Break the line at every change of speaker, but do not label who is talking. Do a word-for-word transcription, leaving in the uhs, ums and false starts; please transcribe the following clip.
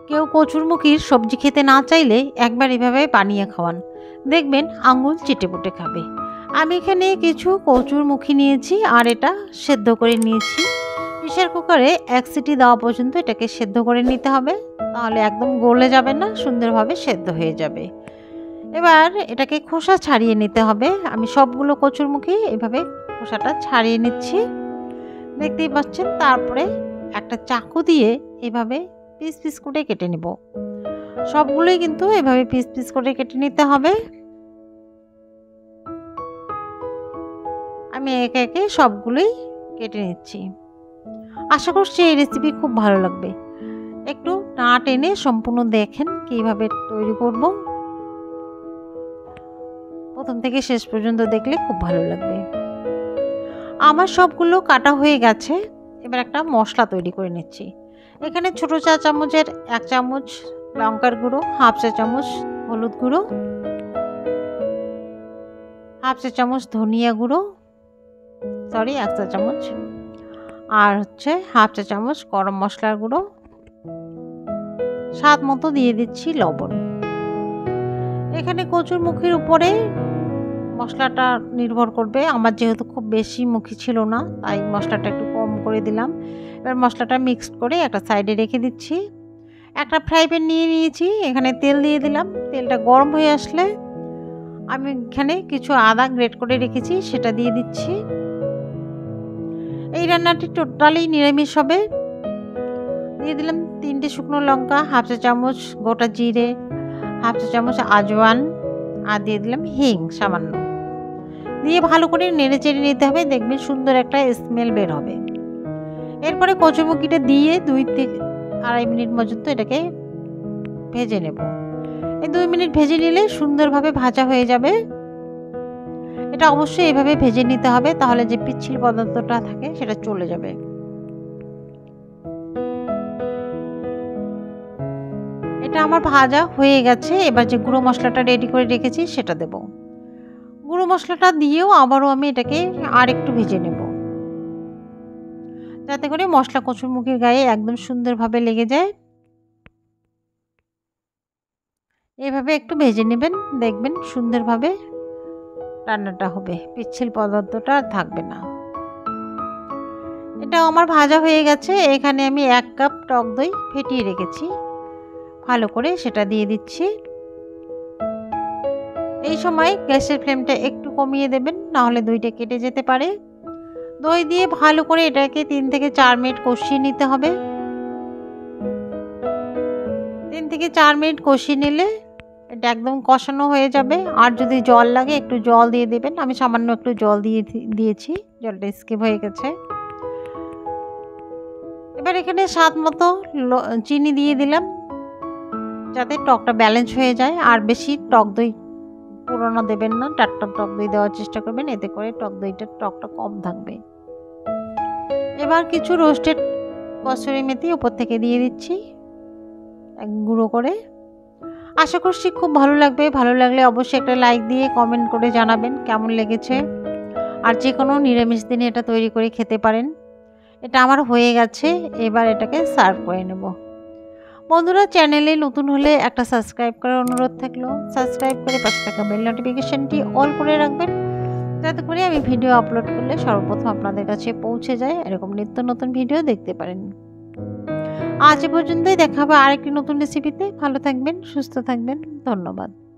কেউ কচুরমুখির সবজি খেতে না চাইলে একবার এভাবে বানিয়ে খাওয়ান, দেখবেন আঙুল চেটেপুটে খাবে। আমি এখানে কিছু কচুরমুখী নিয়েছি আর এটা সেদ্ধ করে নিয়েছি। প্রেসার কুকারে এক সিটি দেওয়া পর্যন্ত এটাকে সেদ্ধ করে নিতে হবে, তাহলে একদম গলে যাবে না, সুন্দরভাবে সেদ্ধ হয়ে যাবে। এবার এটাকে খোসা ছাড়িয়ে নিতে হবে। আমি সবগুলো কচুরমুখী এভাবে খোসাটা ছাড়িয়ে নিচ্ছি, দেখতেই পাচ্ছেন। তারপরে একটা চাকু দিয়ে এভাবে পিস পিস করে কেটে নেব। সবগুলোই কিন্তু এভাবে পিস পিস করে কেটে নিতে হবে। আমি একে একে সবগুলোই কেটে নিচ্ছি। আশা করছি এই রেসিপি খুব ভালো লাগবে। একটু না টেনে সম্পূর্ণ দেখেন কিভাবে তৈরি করব। প্রথম থেকে শেষ পর্যন্ত দেখলে খুব ভালো লাগবে। আমার সবগুলো কাটা হয়ে গেছে। এবার একটা মশলা তৈরি করে নিচ্ছি। এখানে ছোট চা চামচের এক চামচ লঙ্কার গুঁড়ো, হাফ চা চামচ হলুদ গুঁড়ো, হাফ চা চামচ ধনিয়া গুঁড়ো, সরি এক চা চামচ, আর হচ্ছে হাফ চা চামচ গরম মশলার গুঁড়ো, স্বাদ মতো দিয়ে দিচ্ছি লবণ। এখানে কচুরমুখির উপরে মশলাটা নির্ভর করবে। আমার যেহেতু খুব বেশি মুখী ছিল না, তাই মশলাটা একটু কম করে দিলাম। এবার মশলাটা মিক্সড করে একটা সাইডে রেখে দিচ্ছি। একটা ফ্রাই প্যান নিয়ে নিয়েছি, এখানে তেল দিয়ে দিলাম। তেলটা গরম হয়ে আসলে আমি এখানে কিছু আদা গ্রেট করে রেখেছি, সেটা দিয়ে দিচ্ছি। এই রান্নাটি টোটালি নিরামিষ হবে। দিয়ে দিলাম তিনটে শুকনো লঙ্কা, হাফ চা চামচ গোটা জিরে, হাফ চা চামচ আজওয়ান, আর দিয়ে দিলাম হিং সামান্য। দিয়ে ভালো করে নেড়ে চেড়ে নিতে হবে, দেখবেন সুন্দর একটা স্মেল বের হবে। এরপরে কচুরমুখিটা দিয়ে দুই থেকে আড়াই মিনিট পর্যন্ত এটাকে ভেজে নেব। এই দুই মিনিট ভেজে নিলে সুন্দরভাবে ভাজা হয়ে যাবে। এটা অবশ্যই এভাবে ভেজে নিতে হবে, তাহলে যে পিচ্ছিল পদার্থটা থাকে সেটা চলে যাবে। এটা আমার ভাজা হয়ে গেছে। এবার যে গুঁড়ো মশলাটা রেডি করে রেখেছি সেটা দেব। গুঁড়ো মশলাটা দিয়েও আবারও আমি এটাকে আর একটু ভেজে নেব, যাতে করে মশলা কচুরমুখির গায়ে একদম সুন্দরভাবে লেগে যায়। এভাবে একটু ভেজে নেবেন, দেখবেন সুন্দরভাবে রান্নাটা হবে, পিচ্ছিল পদার্থটা আর থাকবে না। এটাও আমার ভাজা হয়ে গেছে। এখানে আমি এক কাপ টক দই ফেটিয়ে রেখেছি, ভালো করে সেটা দিয়ে দিচ্ছি। এই সময় গ্যাসের ফ্লেমটা একটু কমিয়ে দেবেন, নাহলে দইটা কেটে যেতে পারে। দই দিয়ে ভালো করে এটাকে তিন থেকে চার মিনিট কষিয়ে নিতে হবে। তিন থেকে চার মিনিট কষিয়ে নিলে এটা একদম কষানো হয়ে যাবে। আর যদি জল লাগে একটু জল দিয়ে দেবেন। আমি সামান্য একটু জল দিয়ে দিয়েছি, জলটা স্কিপ হয়ে গেছে। এবার এখানে স্বাদ মতো চিনি দিয়ে দিলাম, যাতে টকটা ব্যালেন্স হয়ে যায়। আর বেশি টক দই পুরোনো দেবেন না, টাটকা টক দই দেওয়ার চেষ্টা করবেন, এতে করে টক দইটার টকটা কম থাকবে। এবার কিছু রোস্টেড কসুরি মেথি উপর থেকে দিয়ে দিচ্ছি এক গুঁড়ো করে। আশা করছি খুব ভালো লাগবে। ভালো লাগলে অবশ্যই একটা লাইক দিয়ে কমেন্ট করে জানাবেন কেমন লেগেছে। আর যে কোনো নিরামিষ দিনে এটা তৈরি করে খেতে পারেন। এটা আমার হয়ে গেছে, এবার এটাকে সার্ভ করে নেব। বন্ধুরা, চ্যানেলে নতুন হলে একটা সাবস্ক্রাইব করার অনুরোধ থাকলো। সাবস্ক্রাইব করে পাশে থাকা বেল নোটিফিকেশনটি অল করে রাখবেন, যাতে করে আমি ভিডিও আপলোড করলে সর্বপ্রথম আপনাদের কাছে পৌঁছে যায়। এরকম নিত্য নতুন ভিডিও দেখতে পারেন। আজ এ পর্যন্তই, দেখা হবে আরেকটি নতুন রেসিপিতে। ভালো থাকবেন, সুস্থ থাকবেন। ধন্যবাদ।